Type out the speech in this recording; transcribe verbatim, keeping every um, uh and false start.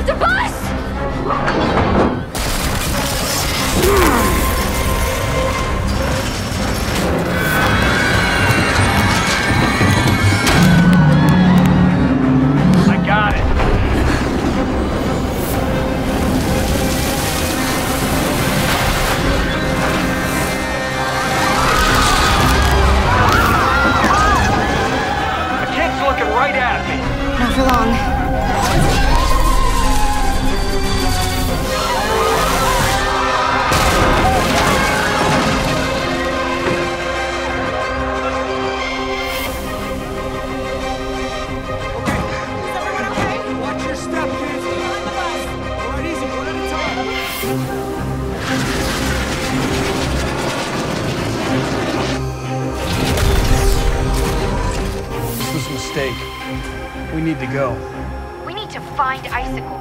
The bus! I got it. The kid's looking right at me. Not for long. Mistake. We need to go. We need to find Icicle.